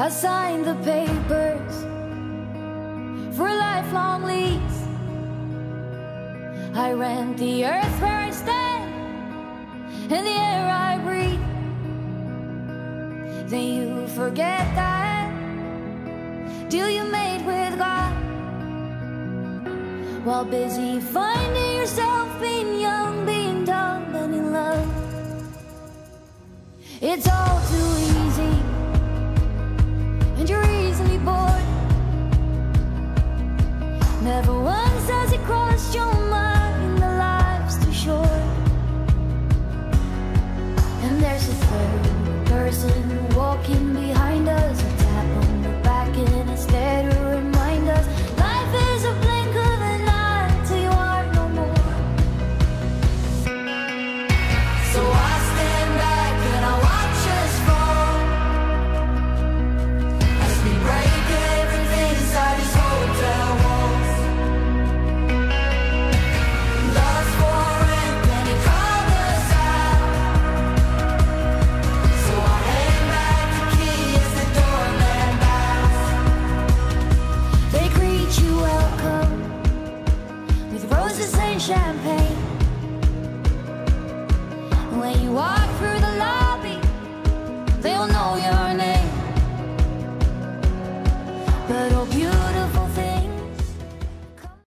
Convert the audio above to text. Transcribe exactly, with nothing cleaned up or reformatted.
I signed the papers for a lifelong lease. I rent the earth where I stand and the air I breathe. Then you forget that deal you made with God, while busy finding yourself being young, being dumb, and in love. It's all too easy, and you're easily bored. Never once has it crossed your mind that life's too short. And there's a third person walking behind us, a tap on the back and it's there to remind us life is a blink of an eye till you are no more. So I stand back and I watch us fall as we break everything inside these hotel walls. Lost for rent and he called us out, so I hand back the key as the doorman bows. They greet you welcome with roses and champagne. When you walk through the lobby, they'll know you're